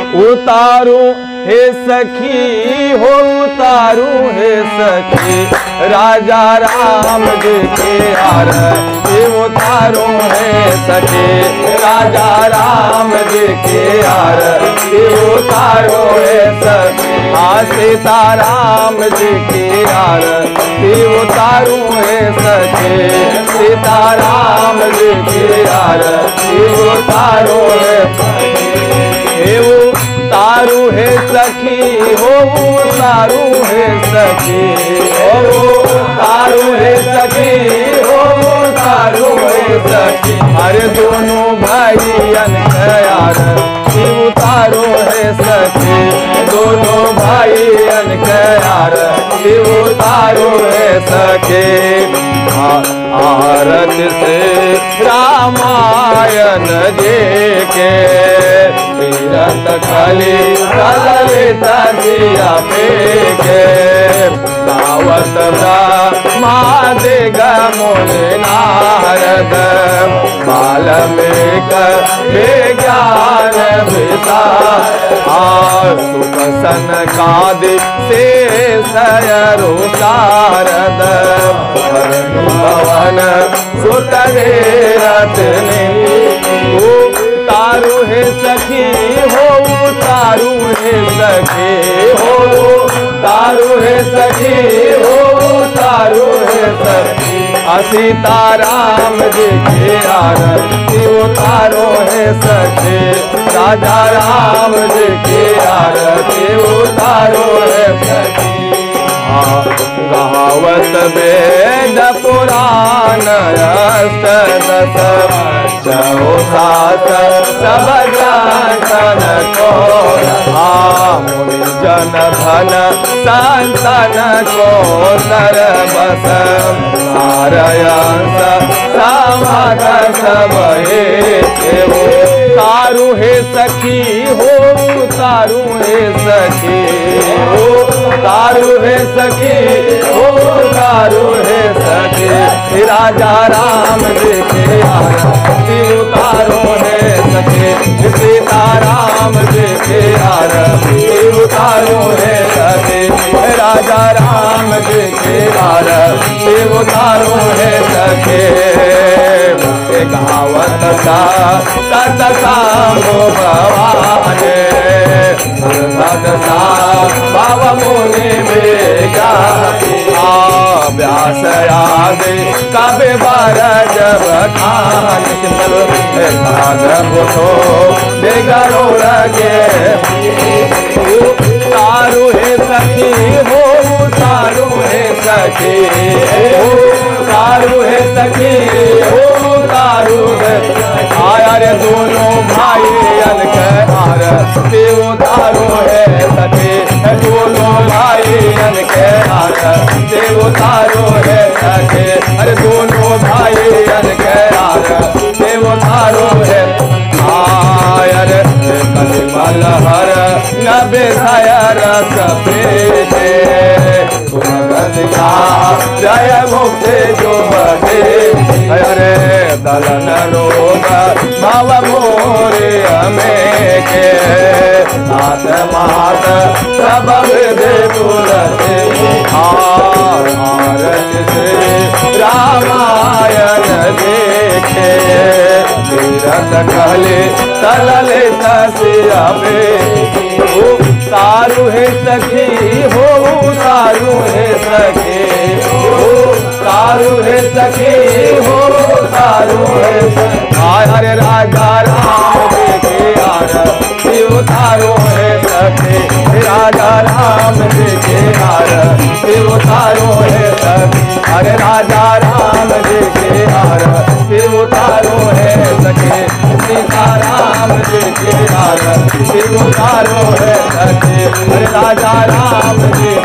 उतारू हे सखी हो उतारू हे सखी राजा राम जी के आरती उतारू है सखी राजा राम जी के आरती उतारू है सखी सीता राम जी की आरती उतारू है सखी सीता राम जी की आरती उतारू है तारू है सखी हो तारू है सखी हो तारू है सखी हो तारू है सखी अरे दोनों भाइयन यार उतारो है सखी दोनों भाइयन यार उतारो है सखी आरत से रामायण जी के तीरथ खली ललित दिया के दावत ब्रह्मादिग मुनि नारद वाल्मीक विज्ञान सुख सनकादि शेषयरु शारद भवन सुत रत्नी तारू है सखी हो तारू है सखी हो तारू है सखी हो तारू है सखी सीता राम जी के आरती उतारो है सखी राजा राम जी के आरती उतारो है सखी कहावत वेद पुराण अष्टदश चौसात सब जान को मुनि जन धन संतन को सर्वस सारयंस समागत भये तारू है सखी हो तारू है सखी हो तारू है सखी हो तारू है सखी राजा राम जी के आरती उतारो है सखी सीता राम जी के आरती उतारो है सखी राजा राम जी के आरती उतारो है सखी गावत का भवाने बाब मुनि बेगा व्यास आदि कभी बार जब खान बुधो बेगरो लगे तारू है सखी हो तारू है सखी हो तारू है सखी हो तारू है आया रे दोनों भाई आरती उतारो है सखी दोनों भाई आरती उतारो है सखी अरे दोनों भाई आरती उतारो है आया रे कलिमल हर नबे रस प्रीते जय मुक्ति जो बहे अरे दलन रोग भव मोरे हमें के नाथ मात सब विधि तुलसी आरती से रामायण देखे तीरथ कहले तलले तसिया तारू है सखी हो तारू है सखी हो तारू है सखी हो तारू है हरे राजा राम जी के आरती उतारो है सखी राजा राम जी के आरती उतारो है सखी हरे राजा राम जी के आरती उतारो है सखी सीता राम जी के आरती उतारो है सखी हरे राजा राम जी